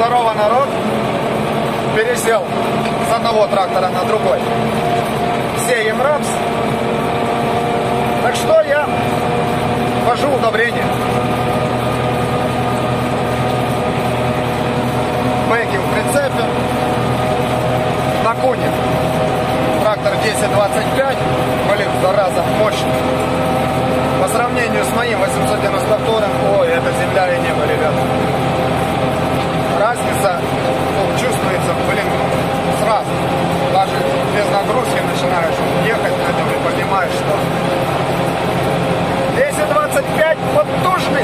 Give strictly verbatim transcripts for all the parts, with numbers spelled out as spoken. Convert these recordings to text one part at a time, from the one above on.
Здорово, народ! Пересел с одного трактора на другой. Сеем рапс. Так что я вожу удобрения. Бэки в прицепе. На куне. Трактор десять двадцать пять. Блин, зараза, мощный. По сравнению с моим восемьсот девяносто вторым, ой, это земля и небо, ребят. Разница ну, чувствуется, блин, сразу. Даже без нагрузки начинаешь ехать на нем и понимаешь, что десять двадцать пять подтужный.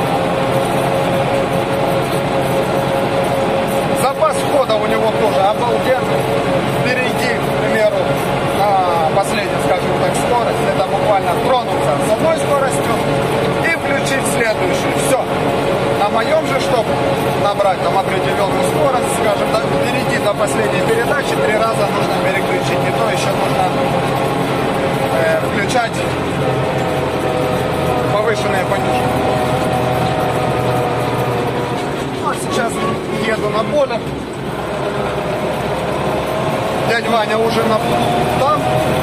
Запас хода у него тоже обалденный. Перейти, к примеру, на последнюю, скажем так, скорость, это буквально тронуться с одной скоростью и включить следующую. Все. На моем же, чтобы набрать там определенную скорость, скажем, да, перейти до последней передачи, три раза нужно переключить. И то еще нужно э, включать повышенные понижения. Ну, а сейчас еду на поле. Дядя Ваня уже на, там.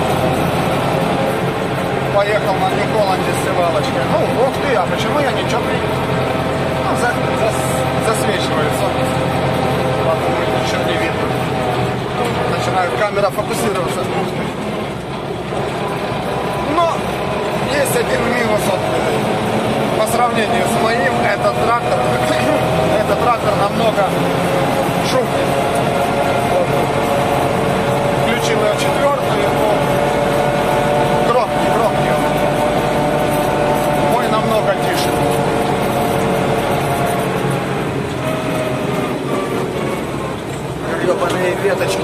Поехал на Нью-Холланде с севалочкой. Ну, ух ты, а почему я ничего не... Ну, за, за, засвечивает солнце. Поэтому ничего не видно. Начинает камера фокусироваться. Но есть один минус вот, по сравнению с моим. Этот трактор, этот трактор намного шумнее. Вот. Включил я четвертую, но громкий, громкий. Мой намного тише. Гребаные веточки.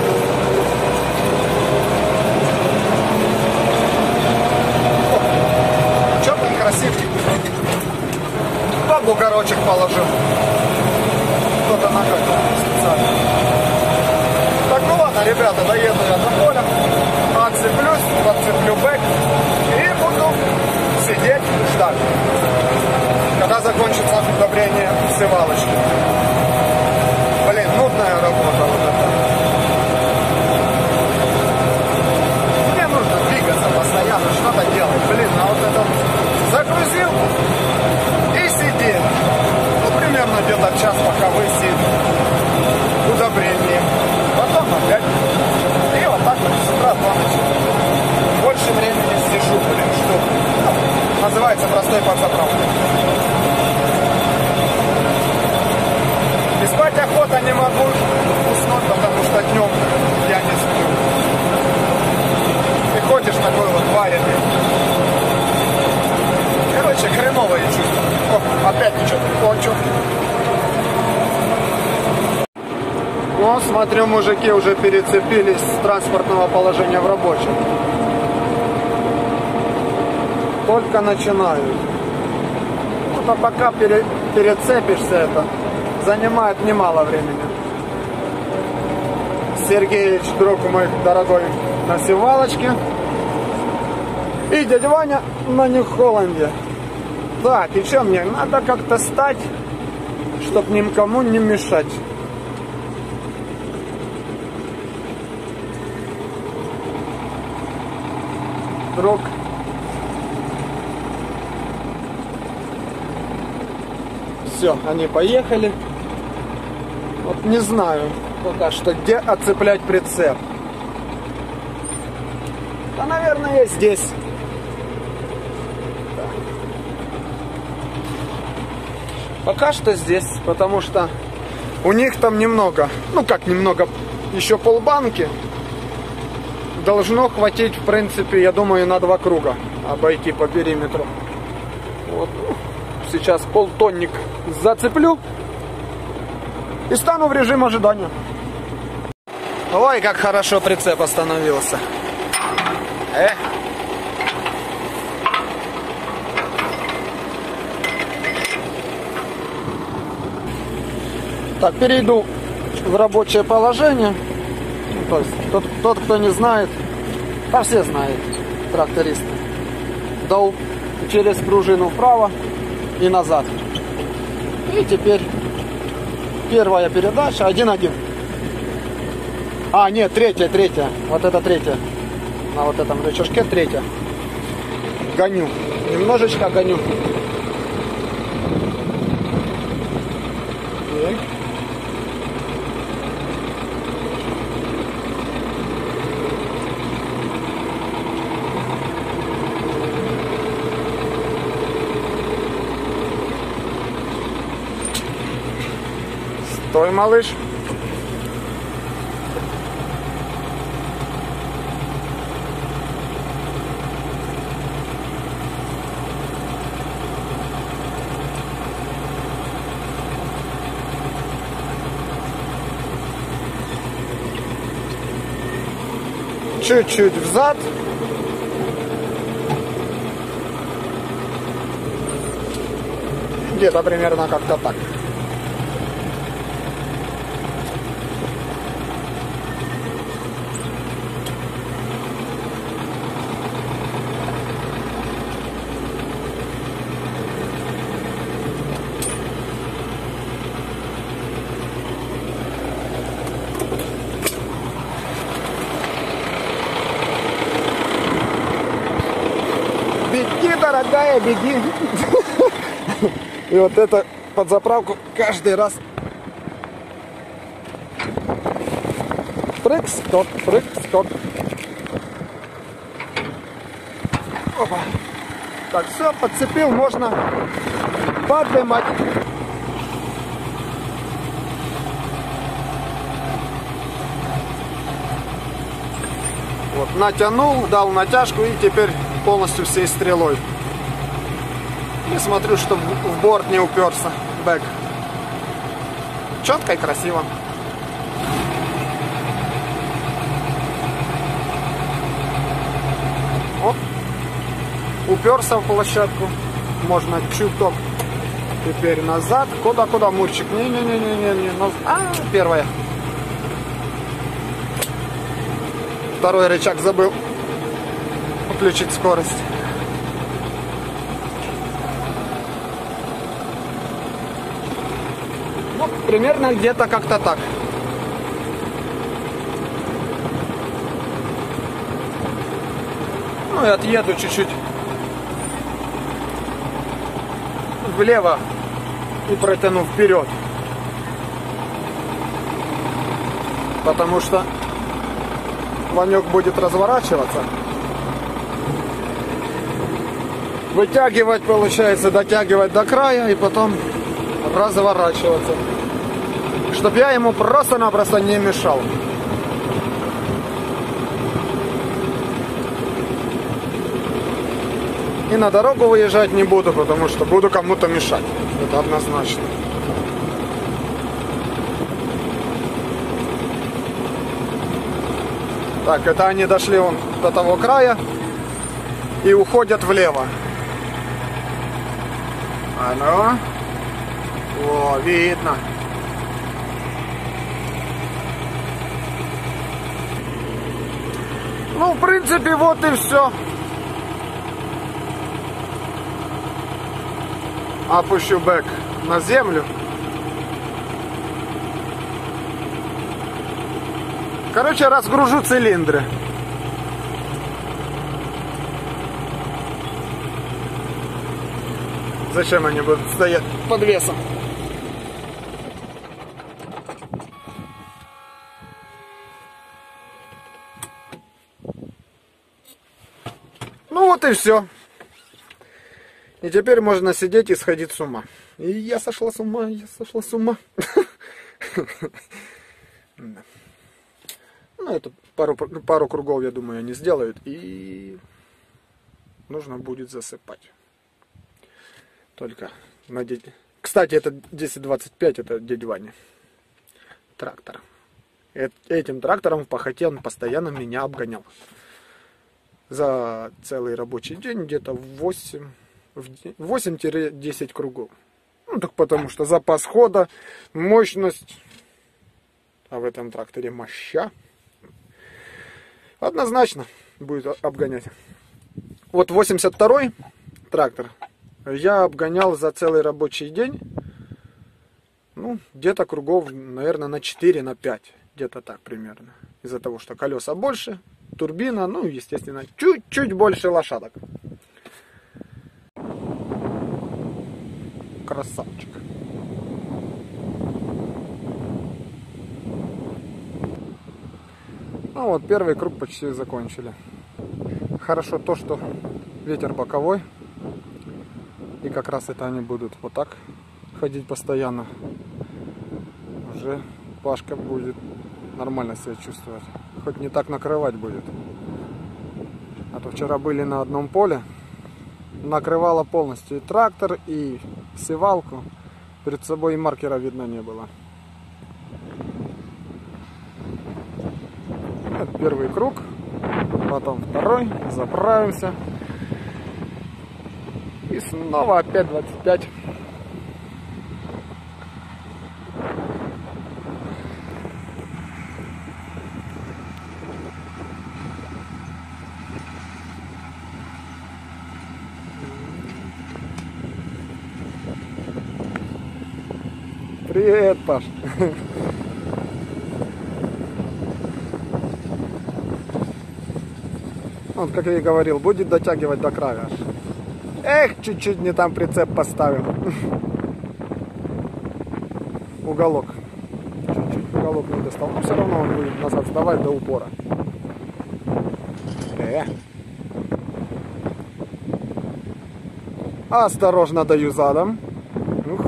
О, чё там красивый? Туда бугорочек положил. Кто-то накатил специально. Так, ну ладно, ребята, доеду я до поля. Отцеплюсь, подцеплю бэк. И буду сидеть, ждать, когда закончится удобрение севалочки. Блин, нудная работа вот эта. Мне нужно двигаться постоянно, что-то делать. Блин, а вот это загрузил и сидеть. Ну, примерно где-то час, пока высит удобрение. Потом опять. И вот так вот с утра до ночи. Больше времени сижу, блин, что. Ну, называется простой подзаправкой. И спать охота не могу уснуть, потому что днем я не сплю. И ходишь такой вот вареный. Короче, хреновое чувство. О, опять что-то. О, что? Ну, смотрю, мужики уже перецепились с транспортного положения в рабочем. Только начинают. Ну, а пока пере, перецепишься это, занимает немало времени. Сергеич, друг мой дорогой, на севалочке. И дядя Ваня на Нью-Холланде. Так, и что мне? Надо как-то стать, чтобы никому не мешать. Друг. Все, они поехали. Вот не знаю пока что, где отцеплять прицеп. Да, наверное, здесь. Да. Пока что здесь, потому что у них там немного, ну как немного, еще полбанки. Должно хватить, в принципе, я думаю, на два круга обойти по периметру. Вот. Сейчас полтонник зацеплю и стану в режим ожидания. Ой, как хорошо прицеп остановился. Э. Так, перейду в рабочее положение. То есть тот, тот, кто не знает, а все знают, трактористы. Дал через пружину вправо и назад. И теперь первая передача, один-один. А, нет, третья, третья. Вот это третья. На вот этом рычажке третья. Гоню. Немножечко гоню. Так. Стой, малыш. Чуть-чуть взад. Где-то примерно как-то так. Беги, дорогая, беги. И вот это под заправку каждый раз. Прыг, скок, прыг, скок. Опа. Так, все, подцепил, можно поднимать. Вот, натянул, дал натяжку и теперь полностью всей стрелой. И смотрю, чтобы в борт не уперся бэк. Четко и красиво. Оп. Уперся в площадку. Можно чуток. Теперь назад. Куда-куда, Мурчик? Не-не-не-не-не. А, первая. Второй рычаг забыл включить скорость. Ну, примерно где-то как-то так. Ну и отъеду чуть-чуть влево и протяну вперед. Потому что Ванек будет разворачиваться. Вытягивать, получается, дотягивать до края и потом разворачиваться. Чтоб я ему просто-напросто не мешал. И на дорогу выезжать не буду, потому что буду кому-то мешать. Это однозначно. Так, это они дошли вон до того края и уходят влево. А ну. О, видно. Ну, в принципе, вот и все. Опущу бэк на землю. Короче, разгружу цилиндры. Зачем они будут стоять под весом? Ну вот и все. И теперь можно сидеть и сходить с ума. И я сошла с ума, я сошла с ума. Ну, это пару, пару кругов, я думаю, они сделают. И нужно будет засыпать. Только на дядь... Кстати, это десять двадцать пять, это дядь Ваня. Трактор. Этим трактором в пахоте он постоянно меня обгонял. За целый рабочий день где-то восемь-десять кругов. Ну, так потому что запас хода, мощность, а в этом тракторе моща. Однозначно будет обгонять. Вот восемьдесят второй трактор я обгонял за целый рабочий день. Ну, Ну, где-то кругов, наверное, на четыре, на пять. Где-то так примерно. Из-за того, что колеса больше, турбина, ну, естественно, чуть-чуть больше лошадок. Красавчик. Ну вот, первый круг почти закончили. Хорошо то, что ветер боковой. И как раз это они будут вот так ходить постоянно. Уже Пашка будет нормально себя чувствовать. Хоть не так накрывать будет. А то вчера были на одном поле. Накрывало полностью и трактор, и севалку. Перед собой и маркера видно не было. Это первый круг. Потом второй. Заправимся. И снова опять двадцать пять. Привет, Паш. Вот, как я и говорил, будет дотягивать до края. Эх, чуть-чуть не там прицеп поставил. Уголок. Чуть-чуть уголок не достал. Но все равно он будет назад сдавать до упора. Э. Осторожно даю задом. Ух.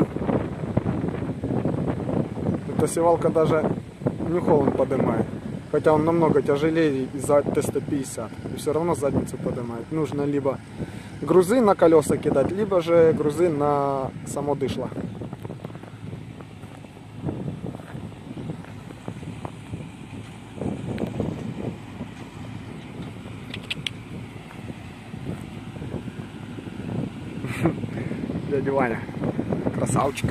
Эта севалка даже нюхол он поднимает. Хотя он намного тяжелее из-за Т сто пятьдесят. И все равно задницу поднимает. Нужно либо грузы на колеса кидать, либо же грузы на само дышло. Дядя Ваня, красавчик.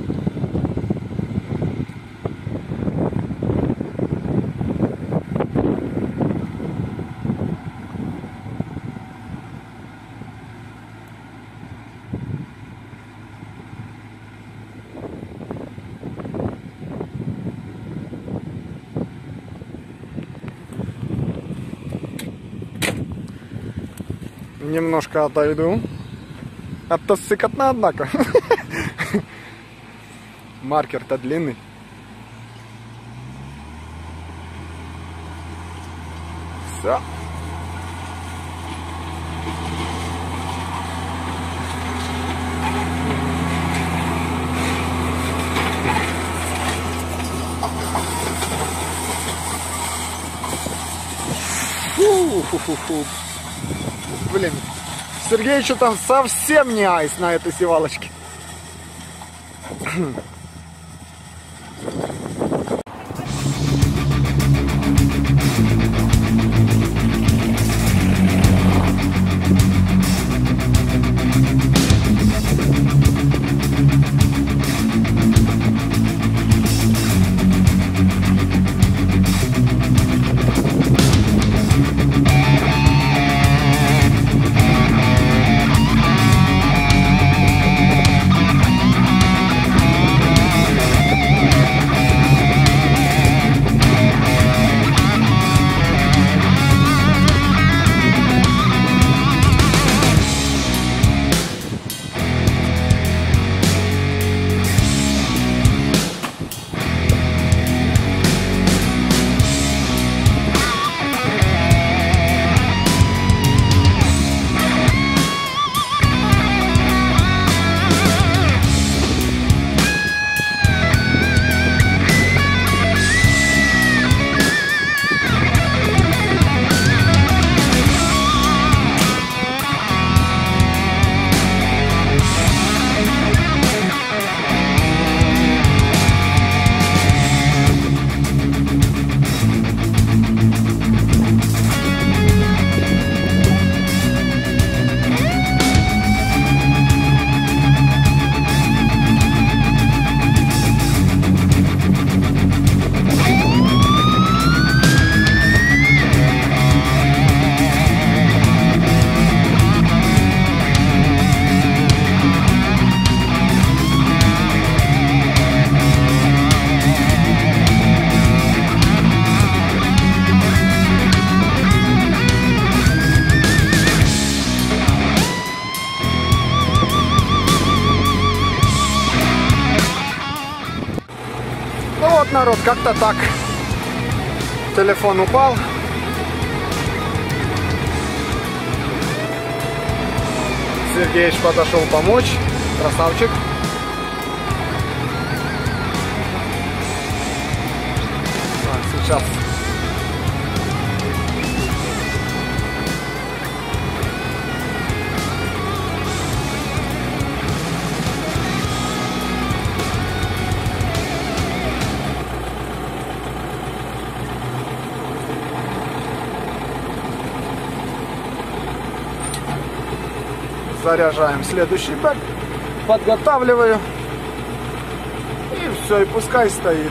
Немножко отойду. А то сыкотно, однако. Маркер-то длинный. Все. Фу-фу-фу-фу. Блин, Сергей что там совсем не айс на этой севалочке. вот, народ, как-то так. Телефон упал. Сергеич подошел помочь. Красавчик. Так, сейчас. Заряжаем следующий бак, подготавливаю, и все, и пускай стоит.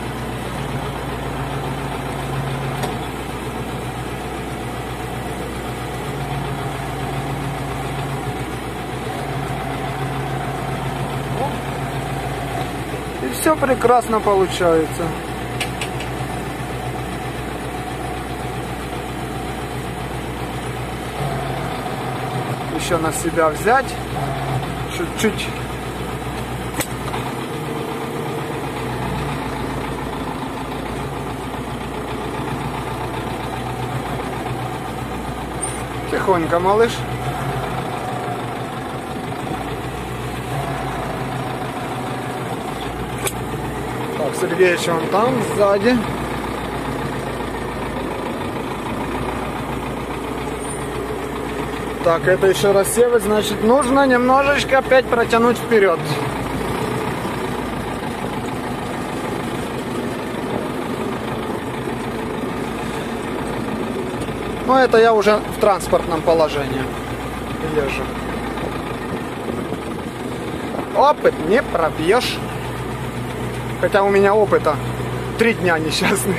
И все прекрасно получается. Еще на себя взять чуть-чуть. Тихонько, малыш. Так, Сергеич, он там сзади. Так, это еще рассевать, значит, нужно немножечко опять протянуть вперед. Но это я уже в транспортном положении езжу. Опыт не пробьешь. Хотя у меня опыта три дня несчастных.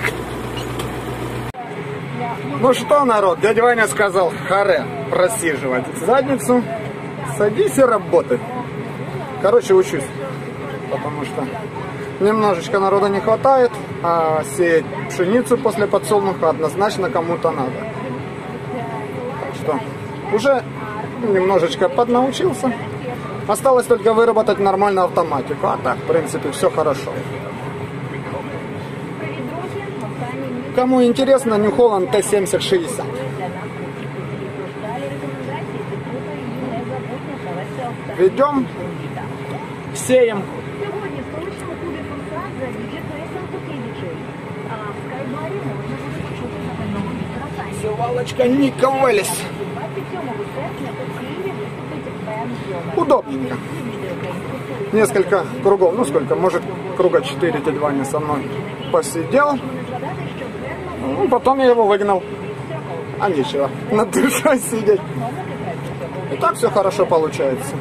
Ну что, народ, дядя Ваня сказал, харе просиживать задницу, садись и работай. Короче, учусь, потому что немножечко народа не хватает, а сеять пшеницу после подсолнуха однозначно кому-то надо. Так что уже немножечко поднаучился. Осталось только выработать нормальную автоматику, а так, в принципе, все хорошо. Кому интересно, New Holland Т семьдесят шестьдесят. Ведем, сеем. Севалочка не ковались. Удобненько. Несколько кругов, ну сколько, может круга четыре дядя Ваня со мной посидел. Ну, потом я его выгнал. А нечего, над душой сидеть. И так все хорошо получается.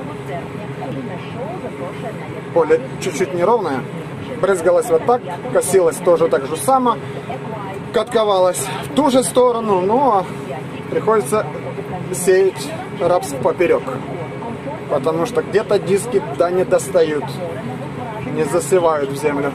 Поле чуть-чуть неровное. Брызгалось вот так, косилось тоже так же само. Катковалось в ту же сторону, но приходится сеять рапс поперек. Потому что где-то диски да не достают. Не засевают в землю.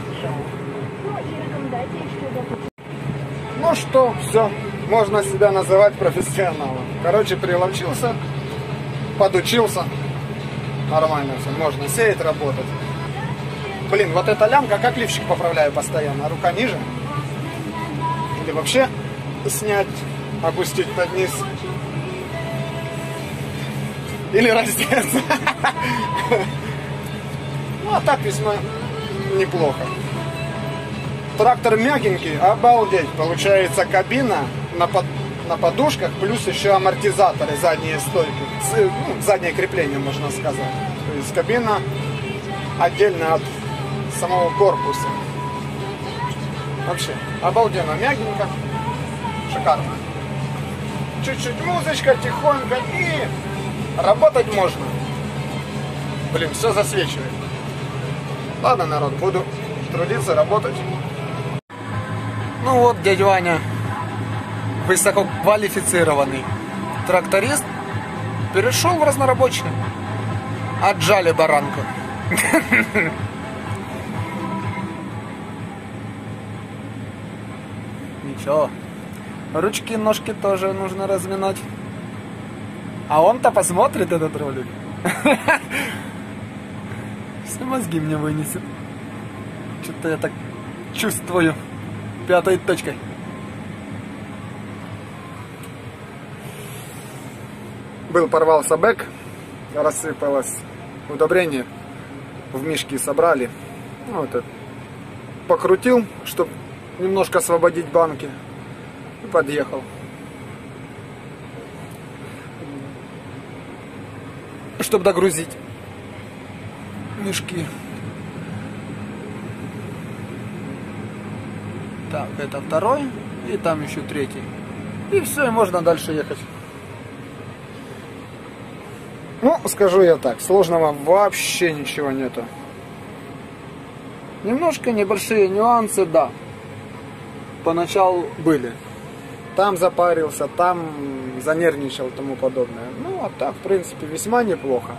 Ну что, все, можно себя называть профессионалом. Короче, приловчился, подучился. Нормально все, можно сеять, работать. Блин, вот эта лямка, как лифчик поправляю постоянно. Рука ниже. Или вообще снять, опустить под низ. Или раздеться. Ну, а так весьма неплохо. Трактор мягенький, обалдеть. Получается кабина на, под, на подушках, плюс еще амортизаторы, задние стойки. Ну, заднее крепление, можно сказать. То есть кабина отдельно от самого корпуса. Вообще, обалденно мягенько. Шикарно. Чуть-чуть музычка, тихонько, и работать можно. Блин, все засвечивает. Ладно, народ, буду трудиться, работать. Ну вот, дядя Ваня, высококвалифицированный тракторист, перешел в разнорабочий. Отжали баранку. Ничего. Ручки, ножки тоже нужно разминать. А он-то посмотрит этот ролик. Все мозги мне вынесет. Что-то я так чувствую пятой точкой. Был, порвался бэк, рассыпалось удобрение, в мешки собрали. Вот это. Покрутил, чтобы немножко освободить банки, и подъехал. Чтобы догрузить мешки. Так, это второй, и там еще третий. И все, и можно дальше ехать. Ну, скажу я так, сложного вообще ничего нету. Немножко небольшие нюансы, да, поначалу были. Там запарился, там занервничал и тому подобное. Ну, а так, в принципе, весьма неплохо.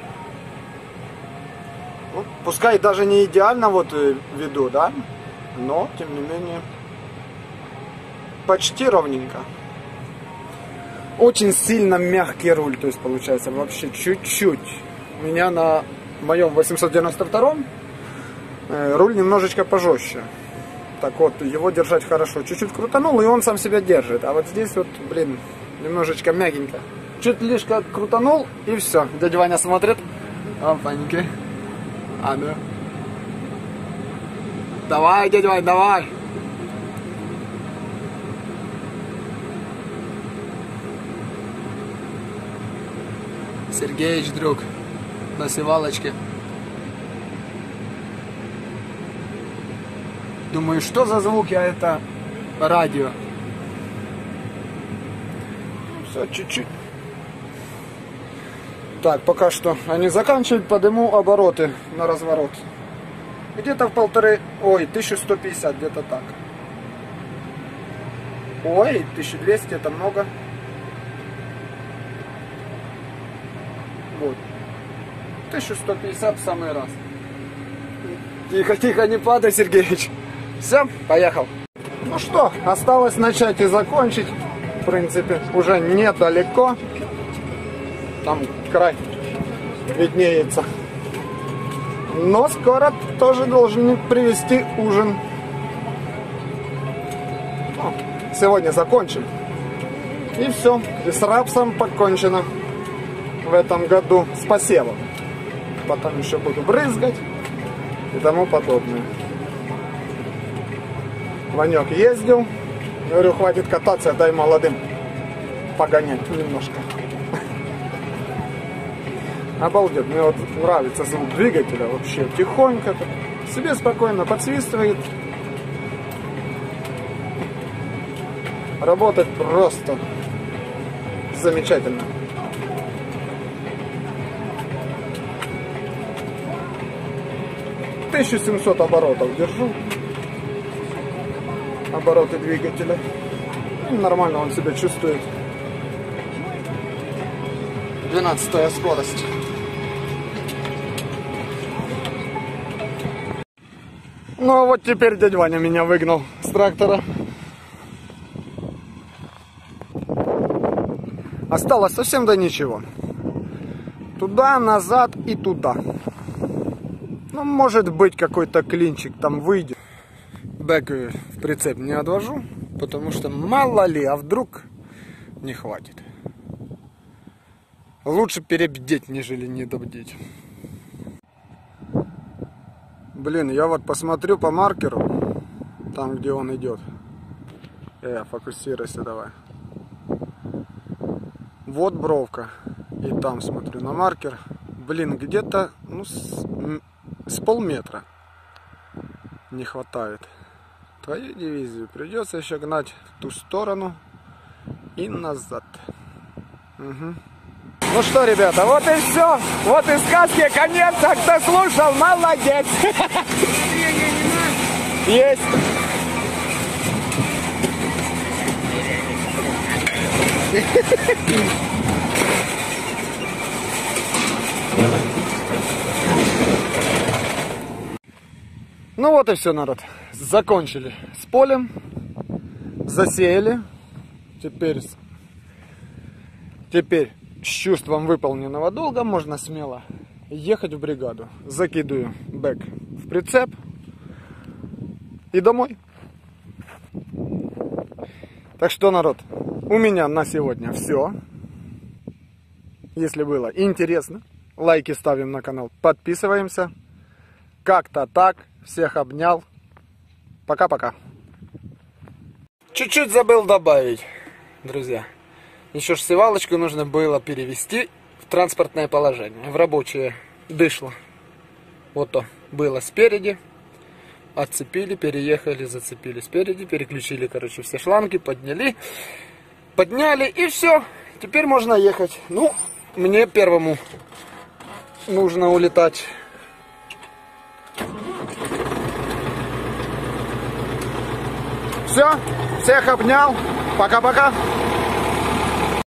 Ну, пускай даже не идеально вот веду, да, но, тем не менее, почти ровненько. Очень сильно мягкий руль, то есть получается вообще чуть-чуть. У меня на моем восемьсот девяносто втором э, руль немножечко пожестче. Так вот, его держать хорошо. Чуть-чуть крутанул, и он сам себя держит. А вот здесь вот, блин, немножечко мягенько. Чуть лишь как крутанул, и все. Дядя Ваня смотрит. Опаньки. А ну. Давай, дядя Ваня, давай. Сергеич, друг, на севалочке. Думаю, что за звуки, а это радио. Все, чуть-чуть. Так, пока что они заканчивают, подниму обороты на разворот. Где-то в полторы, ой, тысяча сто пятьдесят, где-то так. Ой, тысяча двести, это много. Вот. тысяча сто пятьдесят в самый раз. Тихо, тихо, не падай, Сергеевич. Все, поехал. Ну что, осталось начать и закончить. В принципе, уже недалеко. Там край виднеется. Но скоро тоже должны привезти ужин. О, сегодня закончим. И все. И с рапсом покончено в этом году, с посевом. Потом еще буду брызгать и тому подобное. Ванек ездил. Говорю, хватит кататься, дай молодым погонять немножко. Обалдеть, мне вот нравится звук двигателя вообще. Тихонько, себе спокойно подсвистывает. Работать просто замечательно. тысяча семьсот оборотов держу. Обороты двигателя. И нормально он себя чувствует. двенадцатая скорость. Ну а вот теперь дядя Ваня меня выгнал с трактора. Осталось совсем до ничего. Туда, назад и туда. Ну, может быть, какой-то клинчик там выйдет. Бэк в прицеп не отвожу, потому что мало ли, а вдруг не хватит. Лучше перебдеть, нежели недобдеть. Блин, я вот посмотрю по маркеру, там где он идет. Э, фокусируйся давай. Вот бровка. И там смотрю на маркер. Блин, где-то ну, с, с полметра не хватает. Твою дивизию придется еще гнать в ту сторону и назад. Угу. Ну что, ребята, вот и все. Вот и сказки конец. А кто слушал, молодец. Есть. Ну вот и все, народ. Закончили с полем. Засеяли. Теперь, теперь с чувством выполненного долга можно смело ехать в бригаду. Закидываю бэк в прицеп. и домой. Так что, народ, у меня на сегодня все. Если было интересно, лайки ставим на канал, подписываемся. Как-то так. Всех обнял. Пока-пока. Чуть-чуть забыл добавить, друзья. Еще ж севалочку нужно было перевести в транспортное положение, в рабочее дышло. Вот то было спереди. Отцепили, переехали, зацепили спереди, переключили, короче, все шланги, подняли. Подняли и все. Теперь можно ехать. Ну, мне первому нужно улетать. Все, всех обнял. Пока-пока.